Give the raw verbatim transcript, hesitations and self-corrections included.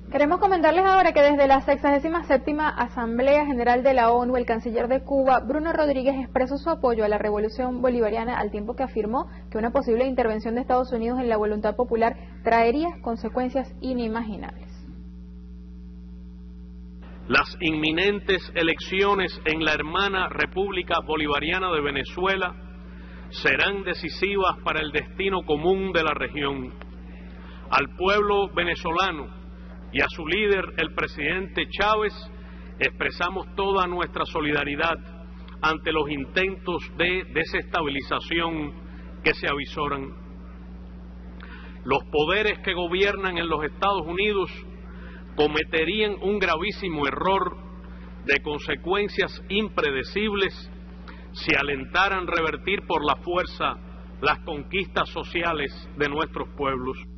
Queremos comentarles ahora que desde la sexagésima séptima Asamblea General de la ONU, el canciller de Cuba, Bruno Rodríguez, expresó su apoyo a la revolución bolivariana al tiempo que afirmó que una posible intervención de Estados Unidos en la voluntad popular traería consecuencias inimaginables. Las inminentes elecciones en la hermana República Bolivariana de Venezuela serán decisivas para el destino común de la región. Al pueblo venezolano y a su líder, el presidente Chávez, expresamos toda nuestra solidaridad ante los intentos de desestabilización que se avisoran. Los poderes que gobiernan en los Estados Unidos cometerían un gravísimo error de consecuencias impredecibles si alentaran revertir por la fuerza las conquistas sociales de nuestros pueblos.